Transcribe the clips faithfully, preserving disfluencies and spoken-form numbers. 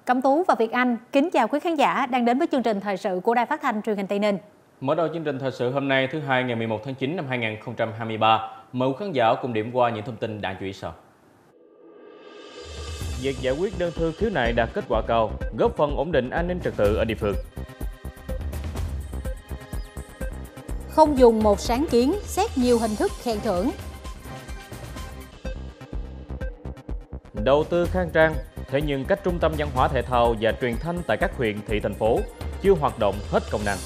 Cẩm Tú và Việt Anh kính chào quý khán giả đang đến với chương trình thời sự của Đài Phát thanh Truyền hình Tây Ninh. Mở đầu chương trình thời sự hôm nay thứ hai ngày mười một tháng chín năm hai nghìn không trăm hai mươi ba, mời quý khán giả cùng điểm qua những thông tin đáng chú ý sau. Việc giải quyết đơn thư khiếu nại đạt kết quả cao, góp phần ổn định an ninh trật tự ở địa phương. Không dùng một sáng kiến, xét nhiều hình thức khen thưởng. Đầu tư khang trang, thế nhưng các trung tâm văn hóa thể thao và truyền thanh tại các huyện, thị, thành phố chưa hoạt động hết công năng.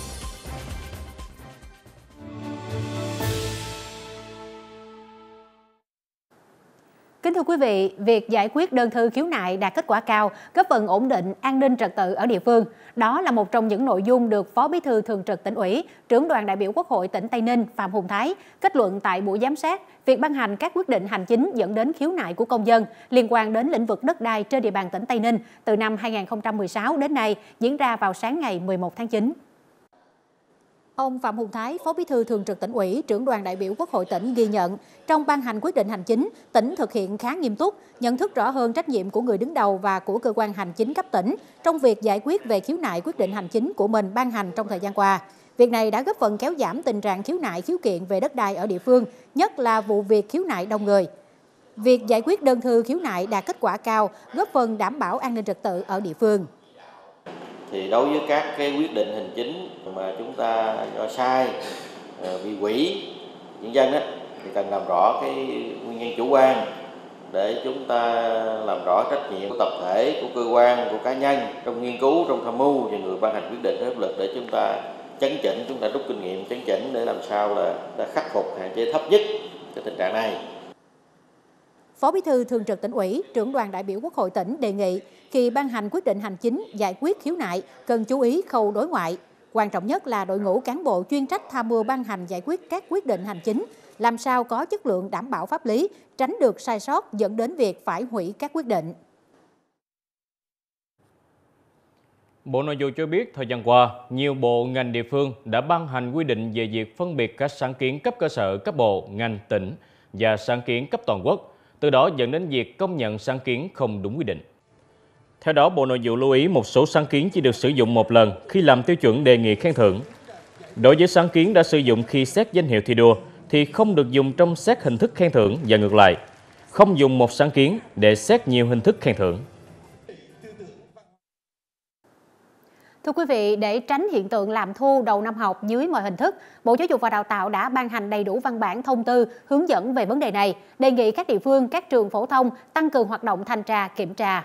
Kính thưa quý vị, việc giải quyết đơn thư khiếu nại đạt kết quả cao, góp phần ổn định an ninh trật tự ở địa phương. Đó là một trong những nội dung được Phó Bí thư Thường trực Tỉnh ủy, Trưởng đoàn đại biểu Quốc hội tỉnh Tây Ninh Phạm Hùng Thái kết luận tại buổi giám sát việc ban hành các quyết định hành chính dẫn đến khiếu nại của công dân liên quan đến lĩnh vực đất đai trên địa bàn tỉnh Tây Ninh từ năm hai nghìn không trăm mười sáu đến nay diễn ra vào sáng ngày mười một tháng chín. Ông Phạm Hùng Thái, Phó Bí thư Thường trực Tỉnh ủy, Trưởng đoàn đại biểu Quốc hội tỉnh ghi nhận, trong ban hành quyết định hành chính, tỉnh thực hiện khá nghiêm túc, nhận thức rõ hơn trách nhiệm của người đứng đầu và của cơ quan hành chính cấp tỉnh trong việc giải quyết về khiếu nại quyết định hành chính của mình ban hành trong thời gian qua. Việc này đã góp phần kéo giảm tình trạng khiếu nại khiếu kiện về đất đai ở địa phương, nhất là vụ việc khiếu nại đông người. Việc giải quyết đơn thư khiếu nại đạt kết quả cao, góp phần đảm bảo an ninh trật tự ở địa phương. Thì đối với các cái quyết định hành chính mà chúng ta do sai, bị hủy nhân dân đó, thì cần làm rõ cái nguyên nhân chủ quan để chúng ta làm rõ trách nhiệm của tập thể, của cơ quan, của cá nhân trong nghiên cứu, trong tham mưu và người ban hành quyết định pháp luật để chúng ta chấn chỉnh, chúng ta rút kinh nghiệm chấn chỉnh để làm sao là đã khắc phục hạn chế thấp nhất cái tình trạng này. Phó Bí thư Thường trực Tỉnh ủy, Trưởng đoàn đại biểu Quốc hội tỉnh đề nghị khi ban hành quyết định hành chính giải quyết khiếu nại cần chú ý khâu đối ngoại. Quan trọng nhất là đội ngũ cán bộ chuyên trách tham mưu ban hành giải quyết các quyết định hành chính, làm sao có chất lượng đảm bảo pháp lý, tránh được sai sót dẫn đến việc phải hủy các quyết định. Bộ Nội vụ cho biết thời gian qua, nhiều bộ ngành địa phương đã ban hành quy định về việc phân biệt các sáng kiến cấp cơ sở, cấp bộ, ngành, tỉnh và sáng kiến cấp toàn quốc, từ đó dẫn đến việc công nhận sáng kiến không đúng quy định. Theo đó, Bộ Nội vụ lưu ý một số sáng kiến chỉ được sử dụng một lần khi làm tiêu chuẩn đề nghị khen thưởng. Đối với sáng kiến đã sử dụng khi xét danh hiệu thi đua thì không được dùng trong xét hình thức khen thưởng và ngược lại, không dùng một sáng kiến để xét nhiều hình thức khen thưởng. Thưa quý vị, để tránh hiện tượng lạm thu đầu năm học dưới mọi hình thức, Bộ Giáo dục và Đào tạo đã ban hành đầy đủ văn bản thông tư hướng dẫn về vấn đề này, đề nghị các địa phương, các trường phổ thông tăng cường hoạt động thanh tra, kiểm tra.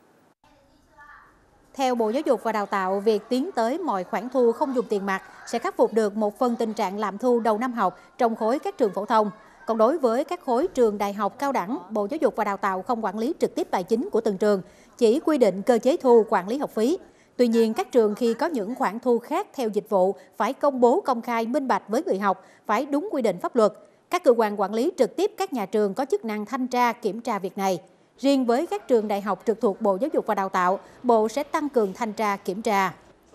Theo Bộ Giáo dục và Đào tạo, việc tiến tới mọi khoản thu không dùng tiền mặt sẽ khắc phục được một phần tình trạng lạm thu đầu năm học trong khối các trường phổ thông. Còn đối với các khối trường đại học cao đẳng, Bộ Giáo dục và Đào tạo không quản lý trực tiếp tài chính của từng trường, chỉ quy định cơ chế thu quản lý học phí. Tuy nhiên, các trường khi có những khoản thu khác theo dịch vụ phải công bố công khai minh bạch với người học, phải đúng quy định pháp luật. Các cơ quan quản lý trực tiếp các nhà trường có chức năng thanh tra, kiểm tra việc này. Riêng với các trường đại học trực thuộc Bộ Giáo dục và Đào tạo, Bộ sẽ tăng cường thanh tra, kiểm tra.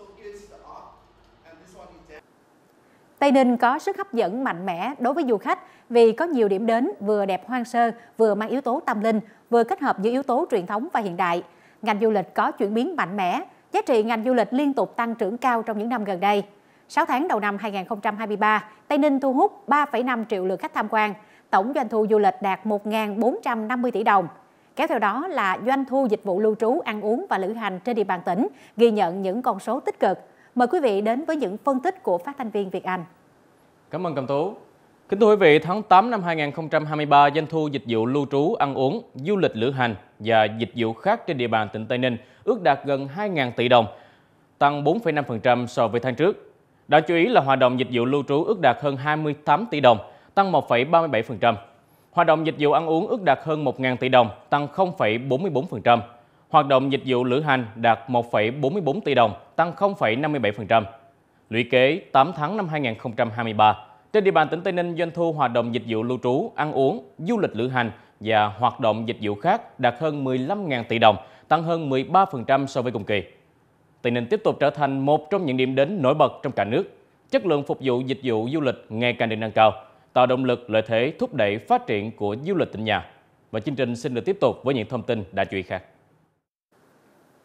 Tây Ninh có sức hấp dẫn mạnh mẽ đối với du khách vì có nhiều điểm đến vừa đẹp hoang sơ, vừa mang yếu tố tâm linh, vừa kết hợp giữa yếu tố truyền thống và hiện đại. Ngành du lịch có chuyển biến mạnh mẽ, giá trị ngành du lịch liên tục tăng trưởng cao trong những năm gần đây. sáu tháng đầu năm hai nghìn không trăm hai mươi ba, Tây Ninh thu hút ba phẩy năm triệu lượt khách tham quan, tổng doanh thu du lịch đạt một nghìn bốn trăm năm mươi tỷ đồng. Kéo theo đó là doanh thu dịch vụ lưu trú, ăn uống và lữ hành trên địa bàn tỉnh ghi nhận những con số tích cực. Mời quý vị đến với những phân tích của phát thanh viên Việt Anh. Cảm ơn Cẩm Tú. Kính thưa quý vị, tháng tám năm hai nghìn không trăm hai mươi ba, doanh thu dịch vụ lưu trú, ăn uống, du lịch lữ hành và dịch vụ khác trên địa bàn tỉnh Tây Ninh ước đạt gần hai nghìn tỷ đồng, tăng bốn phẩy năm phần trăm so với tháng trước. Đáng chú ý là hoạt động dịch vụ lưu trú ước đạt hơn hai mươi tám tỷ đồng, tăng một phẩy ba mươi bảy phần trăm. Hoạt động dịch vụ ăn uống ước đạt hơn một nghìn tỷ đồng, tăng không phẩy bốn mươi tư phần trăm. Hoạt động dịch vụ lữ hành đạt một phẩy bốn mươi tư tỷ đồng, tăng không phẩy năm mươi bảy phần trăm. Lũy kế tám tháng năm hai nghìn không trăm hai mươi ba, trên địa bàn tỉnh Tây Ninh, doanh thu hoạt động dịch vụ lưu trú, ăn uống, du lịch lữ hành và hoạt động dịch vụ khác đạt hơn mười lăm nghìn tỷ đồng, tăng hơn mười ba phần trăm so với cùng kỳ. Tây Ninh tiếp tục trở thành một trong những điểm đến nổi bật trong cả nước. Chất lượng phục vụ dịch vụ du lịch ngày càng được nâng cao, tạo động lực lợi thế thúc đẩy phát triển của du lịch tỉnh nhà. Và chương trình xin được tiếp tục với những thông tin đáng chú ý khác.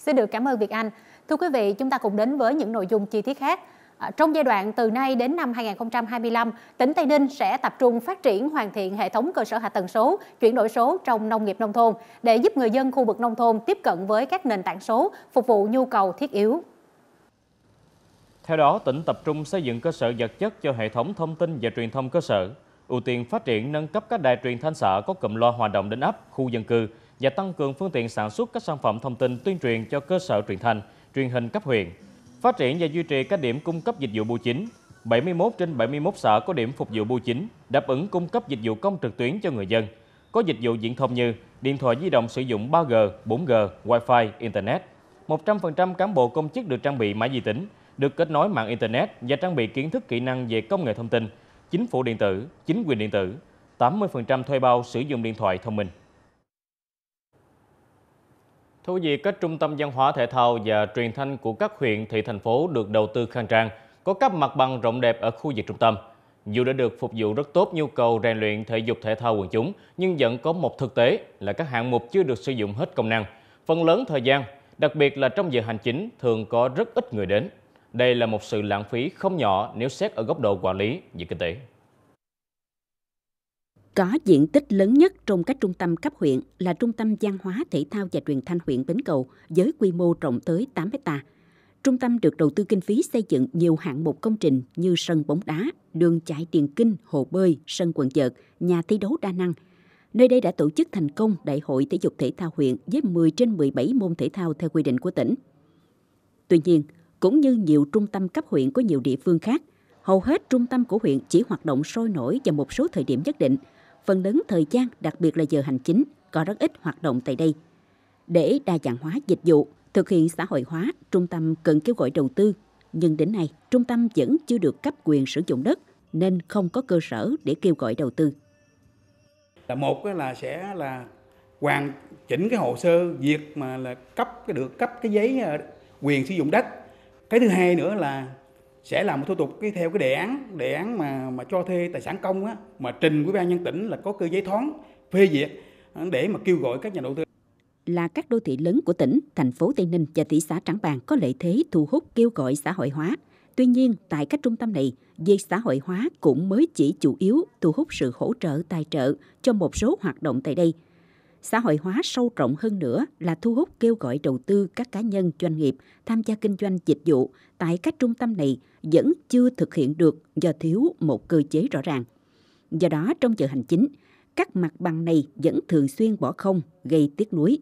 Xin được cảm ơn Việt Anh. Thưa quý vị, chúng ta cùng đến với những nội dung chi tiết khác. À, trong giai đoạn từ nay đến năm hai nghìn không trăm hai mươi lăm, tỉnh Tây Ninh sẽ tập trung phát triển hoàn thiện hệ thống cơ sở hạ tầng số, chuyển đổi số trong nông nghiệp nông thôn để giúp người dân khu vực nông thôn tiếp cận với các nền tảng số, phục vụ nhu cầu thiết yếu. Theo đó, tỉnh tập trung xây dựng cơ sở vật chất cho hệ thống thông tin và truyền thông cơ sở, ưu tiên phát triển nâng cấp các đài truyền thanh xã có cụm loa hoạt động đến ấp, khu dân cư và tăng cường phương tiện sản xuất các sản phẩm thông tin tuyên truyền cho cơ sở truyền thanh, truyền hình cấp huyện. Phát triển và duy trì các điểm cung cấp dịch vụ bưu chính. bảy mươi mốt trên bảy mươi mốt xã có điểm phục vụ bưu chính, đáp ứng cung cấp dịch vụ công trực tuyến cho người dân. Có dịch vụ viễn thông như điện thoại di động sử dụng ba G, bốn G, Wi-Fi, Internet. một trăm phần trăm cán bộ công chức được trang bị mã vi tính, được kết nối mạng Internet và trang bị kiến thức kỹ năng về công nghệ thông tin, chính phủ điện tử, chính quyền điện tử. tám mươi phần trăm thuê bao sử dụng điện thoại thông minh. Thưa quý vị, các trung tâm văn hóa thể thao và truyền thanh của các huyện, thị, thành phố được đầu tư khang trang, có các mặt bằng rộng đẹp ở khu vực trung tâm. Dù đã được phục vụ rất tốt nhu cầu rèn luyện thể dục thể thao quần chúng, nhưng vẫn có một thực tế là các hạng mục chưa được sử dụng hết công năng. Phần lớn thời gian, đặc biệt là trong giờ hành chính, thường có rất ít người đến. Đây là một sự lãng phí không nhỏ nếu xét ở góc độ quản lý và kinh tế. Có diện tích lớn nhất trong các trung tâm cấp huyện là Trung tâm Văn hóa Thể thao và Truyền thanh huyện Bến Cầu với quy mô rộng tới tám héc ta. Trung tâm được đầu tư kinh phí xây dựng nhiều hạng mục công trình như sân bóng đá, đường chạy điền kinh, hồ bơi, sân quần vợt, nhà thi đấu đa năng. Nơi đây đã tổ chức thành công Đại hội Thể dục Thể thao huyện với mười trên mười bảy môn thể thao theo quy định của tỉnh. Tuy nhiên, cũng như nhiều trung tâm cấp huyện của nhiều địa phương khác, hầu hết trung tâm của huyện chỉ hoạt động sôi nổi vào một số thời điểm nhất định. Phần lớn thời gian, đặc biệt là giờ hành chính, có rất ít hoạt động tại đây. Để đa dạng hóa dịch vụ, thực hiện xã hội hóa, trung tâm cần kêu gọi đầu tư. Nhưng đến nay, trung tâm vẫn chưa được cấp quyền sử dụng đất, nên không có cơ sở để kêu gọi đầu tư. Là một là sẽ là hoàn chỉnh cái hồ sơ việc mà là cấp cái được cấp cái giấy quyền sử dụng đất. Cái thứ hai nữa là sẽ làm một thủ tục cái theo cái đề án đề án mà mà cho thuê tài sản công á, mà trình Ủy ban nhân tỉnh là có cơ giấy thoáng phê duyệt để mà kêu gọi các nhà đầu tư. Là các đô thị lớn của tỉnh, thành phố Tây Ninh và thị xã Trảng Bàng có lợi thế thu hút kêu gọi xã hội hóa. Tuy nhiên, tại các trung tâm này, việc xã hội hóa cũng mới chỉ chủ yếu thu hút sự hỗ trợ tài trợ cho một số hoạt động tại đây. Xã hội hóa sâu rộng hơn nữa là thu hút kêu gọi đầu tư các cá nhân doanh nghiệp tham gia kinh doanh dịch vụ tại các trung tâm này vẫn chưa thực hiện được do thiếu một cơ chế rõ ràng. Do đó, trong giờ hành chính, các mặt bằng này vẫn thường xuyên bỏ không, gây tiếc nuối.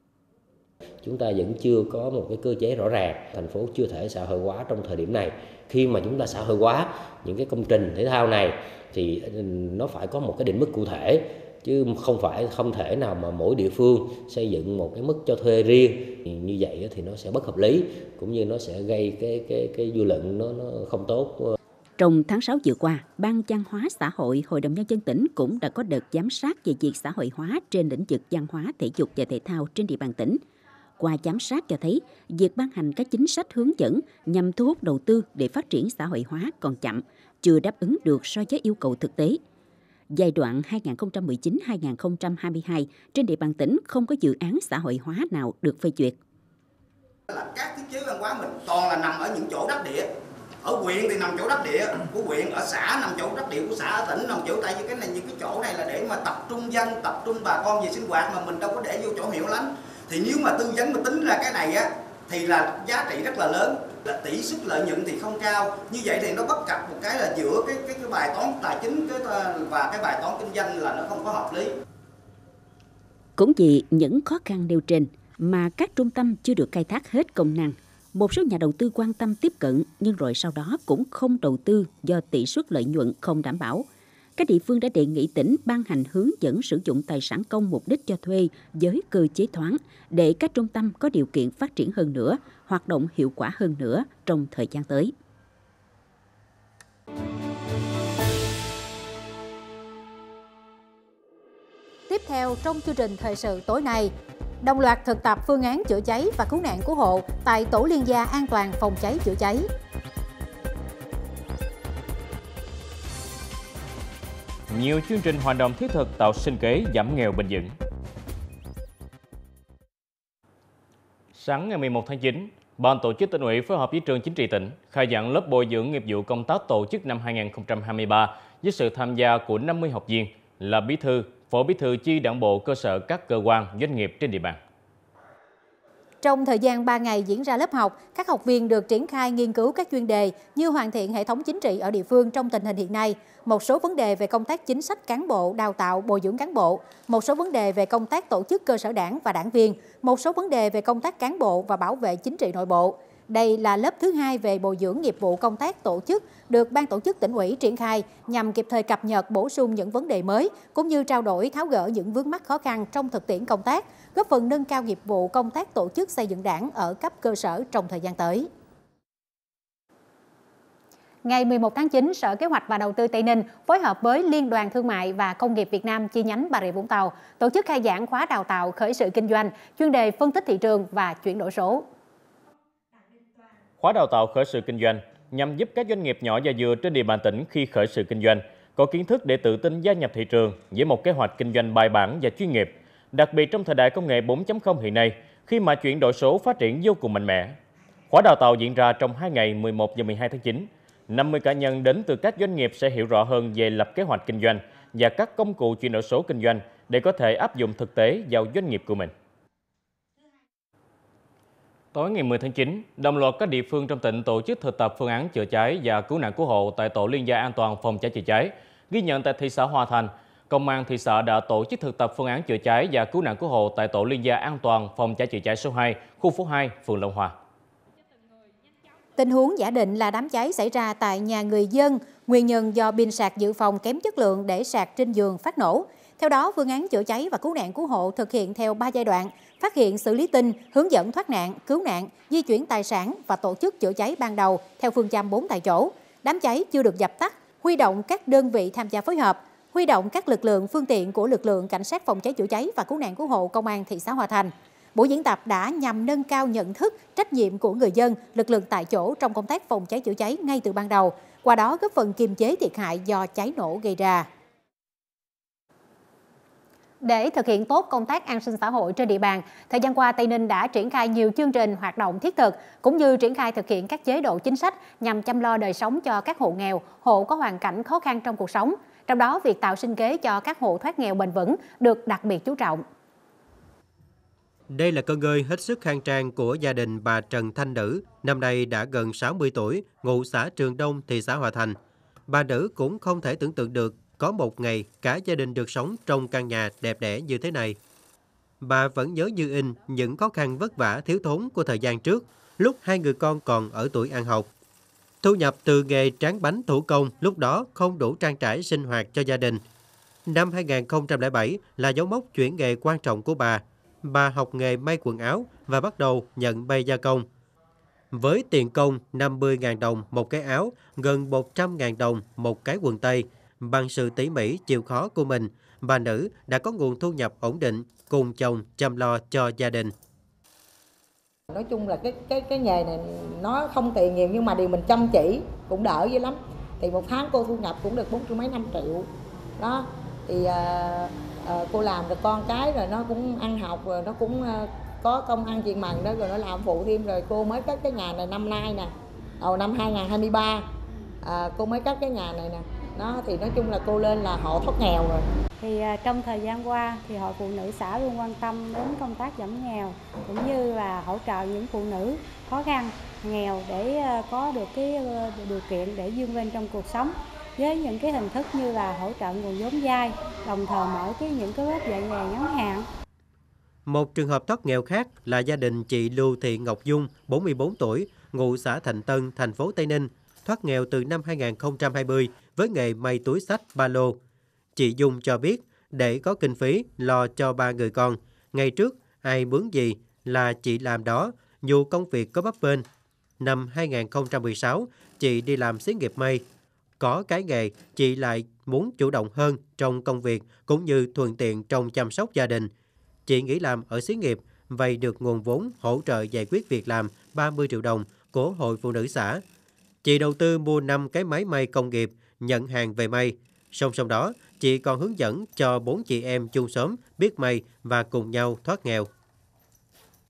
Chúng ta vẫn chưa có một cái cơ chế rõ ràng, thành phố chưa thể xã hội hóa trong thời điểm này. Khi mà chúng ta xã hội hóa những cái công trình thể thao này thì nó phải có một cái định mức cụ thể, chứ không phải không thể nào mà mỗi địa phương xây dựng một cái mức cho thuê riêng. Như vậy thì nó sẽ bất hợp lý, cũng như nó sẽ gây cái cái cái dư luận nó nó không tốt. Trong tháng sáu vừa qua, Ban Văn hóa Xã hội Hội đồng Nhân dân tỉnh cũng đã có đợt giám sát về việc xã hội hóa trên lĩnh vực văn hóa, thể dục và thể thao trên địa bàn tỉnh. Qua giám sát cho thấy, việc ban hành các chính sách hướng dẫn nhằm thu hút đầu tư để phát triển xã hội hóa còn chậm, chưa đáp ứng được so với yêu cầu thực tế. Giai đoạn hai nghìn không trăm mười chín đến hai nghìn không trăm hai mươi hai, trên địa bàn tỉnh không có dự án xã hội hóa nào được phê duyệt. Là các thiết chế văn hóa mình toàn là nằm ở những chỗ đắc địa. Ở huyện thì nằm chỗ đắc địa của huyện, ở xã nằm chỗ đắc địa của xã, ở tỉnh nằm chỗ, tại vì cái này những cái chỗ này là để mà tập trung dân, tập trung bà con về sinh hoạt mà mình đâu có để vô chỗ hiệu lắm. Thì nếu mà tư vấn mà tính ra cái này á thì là giá trị rất là lớn, là tỷ suất lợi nhuận thì không cao. Như vậy thì nó bất cập một cái là giữa cái cái, cái bài toán tài chính cái, và cái bài toán kinh doanh là nó không có hợp lý. Cũng vì những khó khăn nêu trên mà các trung tâm chưa được khai thác hết công năng. Một số nhà đầu tư quan tâm tiếp cận nhưng rồi sau đó cũng không đầu tư do tỷ suất lợi nhuận không đảm bảo. Các địa phương đã đề nghị tỉnh ban hành hướng dẫn sử dụng tài sản công mục đích cho thuê với cơ chế thoáng để các trung tâm có điều kiện phát triển hơn nữa, hoạt động hiệu quả hơn nữa trong thời gian tới. Tiếp theo trong chương trình thời sự tối nay, đồng loạt thực tập phương án chữa cháy và cứu nạn cứu hộ tại Tổ liên gia an toàn phòng cháy chữa cháy. Nhiều chương trình hoạt động thiết thực tạo sinh kế giảm nghèo bền vững. Sáng ngày mười một tháng chín, Ban tổ chức Tỉnh ủy phối hợp với Trường Chính trị tỉnh khai giảng lớp bồi dưỡng nghiệp vụ công tác tổ chức năm hai nghìn không trăm hai mươi ba với sự tham gia của năm mươi học viên là bí thư, phó bí thư chi đảng bộ cơ sở các cơ quan, doanh nghiệp trên địa bàn. Trong thời gian ba ngày diễn ra lớp học, các học viên được triển khai nghiên cứu các chuyên đề như hoàn thiện hệ thống chính trị ở địa phương trong tình hình hiện nay, một số vấn đề về công tác chính sách cán bộ, đào tạo, bồi dưỡng cán bộ, một số vấn đề về công tác tổ chức cơ sở đảng và đảng viên, một số vấn đề về công tác cán bộ và bảo vệ chính trị nội bộ. Đây là lớp thứ hai về bồi dưỡng nghiệp vụ công tác tổ chức được Ban tổ chức Tỉnh ủy triển khai nhằm kịp thời cập nhật, bổ sung những vấn đề mới cũng như trao đổi, tháo gỡ những vướng mắc khó khăn trong thực tiễn công tác, góp phần nâng cao nghiệp vụ công tác tổ chức xây dựng đảng ở cấp cơ sở trong thời gian tới. Ngày mười một tháng chín, Sở Kế hoạch và Đầu tư Tây Ninh phối hợp với Liên đoàn Thương mại và Công nghiệp Việt Nam chi nhánh Bà Rịa Vũng Tàu tổ chức khai giảng khóa đào tạo khởi sự kinh doanh, chuyên đề phân tích thị trường và chuyển đổi số. Khóa đào tạo khởi sự kinh doanh nhằm giúp các doanh nghiệp nhỏ và vừa trên địa bàn tỉnh khi khởi sự kinh doanh có kiến thức để tự tin gia nhập thị trường với một kế hoạch kinh doanh bài bản và chuyên nghiệp. Đặc biệt trong thời đại công nghệ bốn chấm không hiện nay, khi mà chuyển đổi số phát triển vô cùng mạnh mẽ. Khóa đào tạo diễn ra trong hai ngày mười một và mười hai tháng chín. năm mươi cá nhân đến từ các doanh nghiệp sẽ hiểu rõ hơn về lập kế hoạch kinh doanh và các công cụ chuyển đổi số kinh doanh để có thể áp dụng thực tế vào doanh nghiệp của mình. Tối ngày mười tháng chín, đồng loạt các địa phương trong tỉnh tổ chức thực tập phương án chữa cháy và cứu nạn cứu hộ tại tổ liên gia an toàn phòng cháy chữa cháy. Ghi nhận tại thị xã Hòa Thành, Công an thị xã đã tổ chức thực tập phương án chữa cháy và cứu nạn cứu hộ tại tổ liên gia an toàn phòng cháy chữa cháy số hai, khu phố hai, phường Long Hòa. Tình huống giả định là đám cháy xảy ra tại nhà người dân, nguyên nhân do pin sạc dự phòng kém chất lượng để sạc trên giường phát nổ. Theo đó, phương án chữa cháy và cứu nạn cứu hộ thực hiện theo ba giai đoạn: phát hiện, xử lý tin, hướng dẫn thoát nạn, cứu nạn, di chuyển tài sản và tổ chức chữa cháy ban đầu theo phương châm bốn tại chỗ. Đám cháy chưa được dập tắt, huy động các đơn vị tham gia phối hợp, huy động các lực lượng phương tiện của lực lượng cảnh sát phòng cháy chữa cháy và cứu nạn cứu hộ Công an thị xã Hòa Thành. Buổi diễn tập đã nhằm nâng cao nhận thức, trách nhiệm của người dân, lực lượng tại chỗ trong công tác phòng cháy chữa cháy ngay từ ban đầu, qua đó góp phần kiềm chế thiệt hại do cháy nổ gây ra. Để thực hiện tốt công tác an sinh xã hội trên địa bàn, thời gian qua Tây Ninh đã triển khai nhiều chương trình hoạt động thiết thực cũng như triển khai thực hiện các chế độ chính sách nhằm chăm lo đời sống cho các hộ nghèo, hộ có hoàn cảnh khó khăn trong cuộc sống. Trong đó, việc tạo sinh kế cho các hộ thoát nghèo bền vững được đặc biệt chú trọng. Đây là con ngơi hết sức khang trang của gia đình bà Trần Thanh Nữ, năm nay đã gần sáu mươi tuổi, ngụ xã Trường Đông, thị xã Hòa Thành. Bà Nữ cũng không thể tưởng tượng được có một ngày cả gia đình được sống trong căn nhà đẹp đẽ như thế này. Bà vẫn nhớ như in những khó khăn vất vả thiếu thốn của thời gian trước, lúc hai người con còn ở tuổi ăn học. Thu nhập từ nghề tráng bánh thủ công lúc đó không đủ trang trải sinh hoạt cho gia đình. Năm hai nghìn không trăm lẻ bảy là dấu mốc chuyển nghề quan trọng của bà. Bà học nghề may quần áo và bắt đầu nhận may gia công. Với tiền công năm mươi nghìn đồng một cái áo, gần một trăm nghìn đồng một cái quần tây, bằng sự tỉ mỉ chịu khó của mình, bà Nữ đã có nguồn thu nhập ổn định, cùng chồng chăm lo cho gia đình. Nói chung là cái cái cái nghề này nó không tiền nhiều nhưng mà điều mình chăm chỉ cũng đỡ dữ lắm. Thì một tháng cô thu nhập cũng được bốn triệu mấy năm triệu. Đó thì à, à, cô làm được con cái rồi nó cũng ăn học rồi nó cũng à, có công ăn chuyện mần đó rồi nó làm phụ thêm rồi cô mới cất cái nhà này năm nay nè. Đầu năm hai nghìn không trăm hai mươi ba à, cô mới cất cái nhà này nè. Đó thì nói chung là cô lên là hộ thoát nghèo rồi. Thì uh, trong thời gian qua thì Hội Phụ Nữ xã luôn quan tâm đến công tác giảm nghèo cũng như là hỗ trợ những phụ nữ khó khăn, nghèo để uh, có được cái uh, điều kiện để vươn lên trong cuộc sống với những cái hình thức như là hỗ trợ nguồn vốn vay, đồng thời mở cái những cái lớp dạy nghề ngắn hạn. Một trường hợp thoát nghèo khác là gia đình chị Lưu Thị Ngọc Dung, bốn mươi bốn tuổi, ngụ xã Thạnh Tân, thành phố Tây Ninh, thoát nghèo từ năm hai nghìn không trăm hai mươi với nghề may túi xách ba lô. Chị Dung cho biết để có kinh phí lo cho ba người con, ngày trước ai mướn gì là chị làm đó, dù công việc có bấp bênh. Năm hai nghìn không trăm mười sáu, chị đi làm xí nghiệp may. Có cái nghề, chị lại muốn chủ động hơn trong công việc cũng như thuận tiện trong chăm sóc gia đình. Chị nghỉ làm ở xí nghiệp, vay được nguồn vốn hỗ trợ giải quyết việc làm ba mươi triệu đồng của Hội Phụ Nữ xã. Chị đầu tư mua năm cái máy may công nghiệp, nhận hàng về may. Song song đó, chị còn hướng dẫn cho bốn chị em chung xóm biết may và cùng nhau thoát nghèo.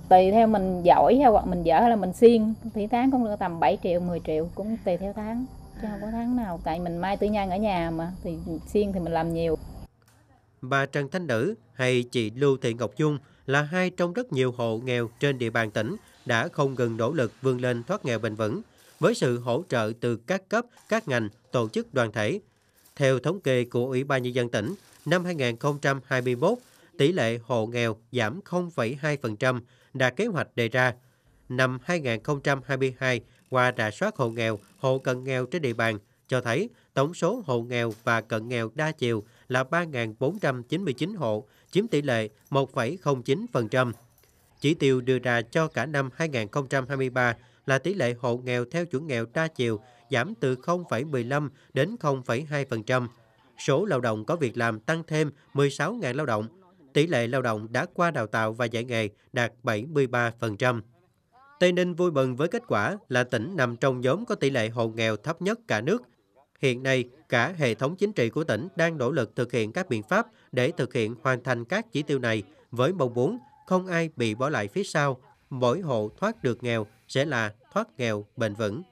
Tùy theo mình giỏi hay hoặc mình dở hay là mình xiên thì tháng cũng được tầm bảy triệu, mười triệu, cũng tùy theo tháng. Chứ không có tháng nào, tại mình may tư nhân ở nhà mà, thì xiên thì mình làm nhiều. Bà Trần Thanh Nữ hay chị Lưu Thị Ngọc Dung là hai trong rất nhiều hộ nghèo trên địa bàn tỉnh đã không ngừng nỗ lực vươn lên thoát nghèo bền vững với sự hỗ trợ từ các cấp, các ngành, tổ chức đoàn thể. Theo thống kê của Ủy ban Nhân dân tỉnh, năm hai nghìn không trăm hai mươi mốt, tỷ lệ hộ nghèo giảm không phẩy hai phần trăm, đạt kế hoạch đề ra. Năm hai nghìn không trăm hai mươi hai, qua rà soát hộ nghèo, hộ cận nghèo trên địa bàn, cho thấy tổng số hộ nghèo và cận nghèo đa chiều là ba nghìn bốn trăm chín mươi chín hộ, chiếm tỷ lệ một phẩy không chín phần trăm. Chỉ tiêu đưa ra cho cả năm hai nghìn không trăm hai mươi ba là tỷ lệ hộ nghèo theo chuẩn nghèo đa chiều giảm từ không phẩy mười lăm đến không phẩy hai phần trăm. Số lao động có việc làm tăng thêm mười sáu nghìn lao động. Tỷ lệ lao động đã qua đào tạo và dạy nghề đạt bảy mươi ba phần trăm. Tây Ninh vui mừng với kết quả là tỉnh nằm trong nhóm có tỷ lệ hộ nghèo thấp nhất cả nước. Hiện nay, cả hệ thống chính trị của tỉnh đang nỗ lực thực hiện các biện pháp để thực hiện hoàn thành các chỉ tiêu này với mong muốn không ai bị bỏ lại phía sau. Mỗi hộ thoát được nghèo sẽ là thoát nghèo bền vững.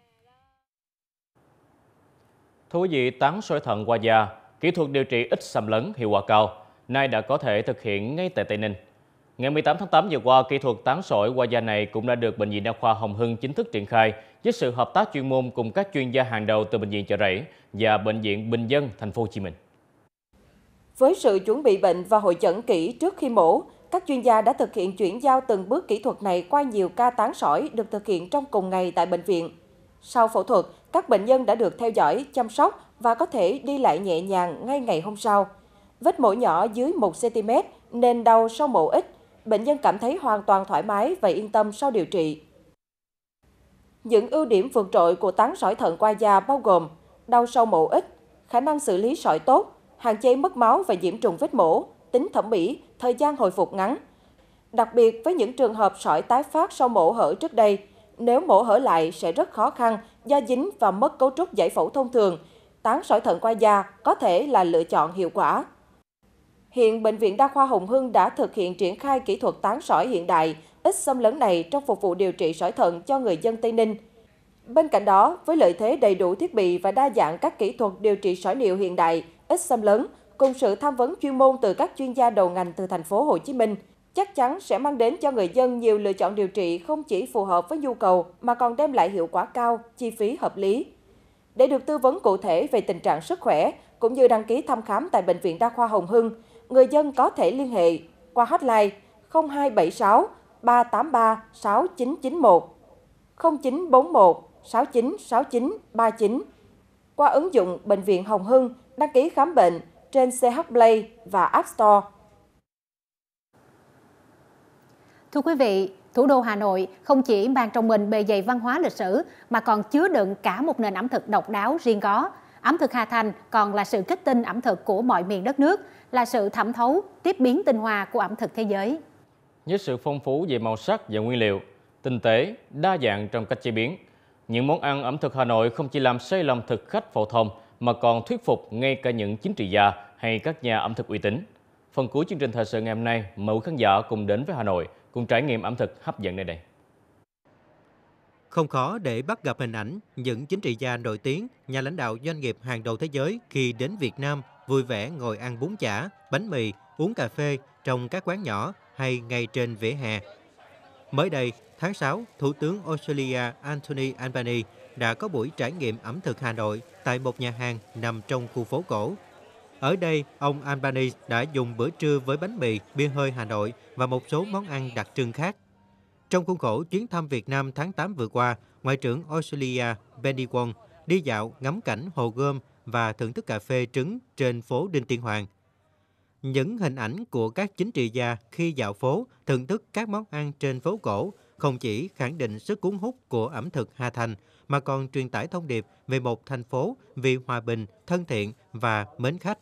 Thưa quý vị, tán sỏi thận qua da, kỹ thuật điều trị ít xâm lấn hiệu quả cao, nay đã có thể thực hiện ngay tại Tây Ninh. Ngày mười tám tháng tám vừa qua, kỹ thuật tán sỏi qua da này cũng đã được Bệnh viện Đa khoa Hồng Hưng chính thức triển khai với sự hợp tác chuyên môn cùng các chuyên gia hàng đầu từ Bệnh viện Chợ Rẫy và Bệnh viện Bình dân Thành phố Hồ Chí Minh. Với sự chuẩn bị bệnh và hội chẩn kỹ trước khi mổ, các chuyên gia đã thực hiện chuyển giao từng bước kỹ thuật này qua nhiều ca tán sỏi được thực hiện trong cùng ngày tại bệnh viện. Sau phẫu thuật, các bệnh nhân đã được theo dõi, chăm sóc và có thể đi lại nhẹ nhàng ngay ngày hôm sau. Vết mổ nhỏ dưới một xăng ti mét nên đau sau mổ ít. Bệnh nhân cảm thấy hoàn toàn thoải mái và yên tâm sau điều trị. Những ưu điểm vượt trội của tán sỏi thận qua da bao gồm đau sau mổ ít, khả năng xử lý sỏi tốt, hạn chế mất máu và nhiễm trùng vết mổ, tính thẩm mỹ, thời gian hồi phục ngắn. Đặc biệt với những trường hợp sỏi tái phát sau mổ hở trước đây, nếu mổ hở lại sẽ rất khó khăn do dính và mất cấu trúc giải phẫu thông thường, tán sỏi thận qua da có thể là lựa chọn hiệu quả. Hiện Bệnh viện Đa khoa Hồng Hưng đã thực hiện triển khai kỹ thuật tán sỏi hiện đại, ít xâm lấn này trong phục vụ điều trị sỏi thận cho người dân Tây Ninh. Bên cạnh đó, với lợi thế đầy đủ thiết bị và đa dạng các kỹ thuật điều trị sỏi niệu hiện đại, ít xâm lấn, cùng sự tham vấn chuyên môn từ các chuyên gia đầu ngành từ Thành phố Hồ Chí Minh, chắc chắn sẽ mang đến cho người dân nhiều lựa chọn điều trị không chỉ phù hợp với nhu cầu mà còn đem lại hiệu quả cao, chi phí hợp lý. Để được tư vấn cụ thể về tình trạng sức khỏe cũng như đăng ký thăm khám tại Bệnh viện Đa khoa Hồng Hưng, người dân có thể liên hệ qua hotline không hai bảy sáu ba tám ba sáu chín chín một, không chín bốn một sáu chín sáu chín ba chín, qua ứng dụng Bệnh viện Hồng Hưng đăng ký khám bệnh trên xê hát Play và App Store. Thưa quý vị, thủ đô Hà Nội không chỉ mang trong mình bề dày văn hóa lịch sử mà còn chứa đựng cả một nền ẩm thực độc đáo riêng có. Ẩm thực Hà Thành còn là sự kết tinh ẩm thực của mọi miền đất nước, là sự thẩm thấu, tiếp biến tinh hoa của ẩm thực thế giới. Với sự phong phú về màu sắc và nguyên liệu, tinh tế, đa dạng trong cách chế biến, những món ăn ẩm thực Hà Nội không chỉ làm say lòng thực khách phổ thông mà còn thuyết phục ngay cả những chính trị gia hay các nhà ẩm thực uy tín. Phần cuối chương trình thời sự ngày hôm nay, mời khán giả cùng đến với Hà Nội, cùng trải nghiệm ẩm thực hấp dẫn nơi đây. Không khó để bắt gặp hình ảnh những chính trị gia nổi tiếng, nhà lãnh đạo doanh nghiệp hàng đầu thế giới khi đến Việt Nam vui vẻ ngồi ăn bún chả, bánh mì, uống cà phê trong các quán nhỏ hay ngay trên vỉa hè. Mới đây, tháng sáu, Thủ tướng Australia Anthony Albanese đã có buổi trải nghiệm ẩm thực Hà Nội tại một nhà hàng nằm trong khu phố cổ. Ở đây, ông Albanese đã dùng bữa trưa với bánh mì, bia hơi Hà Nội và một số món ăn đặc trưng khác. Trong khuôn khổ chuyến thăm Việt Nam tháng tám vừa qua, Ngoại trưởng Australia Penny Wong đi dạo ngắm cảnh Hồ Gươm và thưởng thức cà phê trứng trên phố Đinh Tiên Hoàng. Những hình ảnh của các chính trị gia khi dạo phố thưởng thức các món ăn trên phố cổ không chỉ khẳng định sức cuốn hút của ẩm thực Hà Thành mà còn truyền tải thông điệp về một thành phố vì hòa bình, thân thiện và mến khách.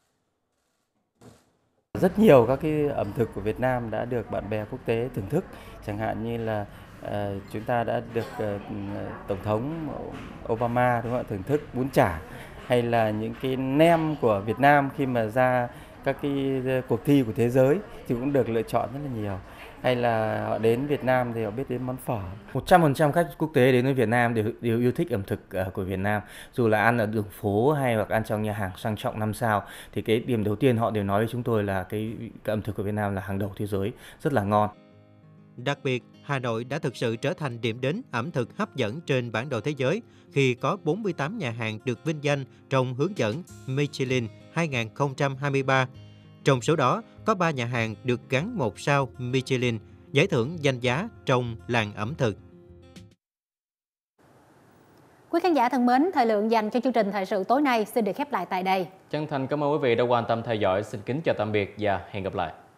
Rất nhiều các cái ẩm thực của Việt Nam đã được bạn bè quốc tế thưởng thức, chẳng hạn như là uh, chúng ta đã được uh, Tổng thống Obama đúng không ạ, thưởng thức bún chả, hay là những cái nem của Việt Nam khi mà ra các cái cuộc thi của thế giới thì cũng được lựa chọn rất là nhiều. hay là họ đến Việt Nam thì họ biết đến món phở. một trăm phần trăm khách quốc tế đến với Việt Nam đều, đều yêu thích ẩm thực của Việt Nam. Dù là ăn ở đường phố hay hoặc ăn trong nhà hàng sang trọng năm sao thì cái điểm đầu tiên họ đều nói với chúng tôi là cái, cái ẩm thực của Việt Nam là hàng đầu thế giới, rất là ngon. Đặc biệt, Hà Nội đã thực sự trở thành điểm đến ẩm thực hấp dẫn trên bản đồ thế giới khi có bốn mươi tám nhà hàng được vinh danh trong hướng dẫn Michelin hai không hai ba. Trong số đó, có ba nhà hàng được gắn một sao Michelin, giải thưởng danh giá trong làng ẩm thực. Quý khán giả thân mến, thời lượng dành cho chương trình thời sự tối nay xin được khép lại tại đây. Chân thành cảm ơn quý vị đã quan tâm theo dõi. Xin kính chào tạm biệt và hẹn gặp lại.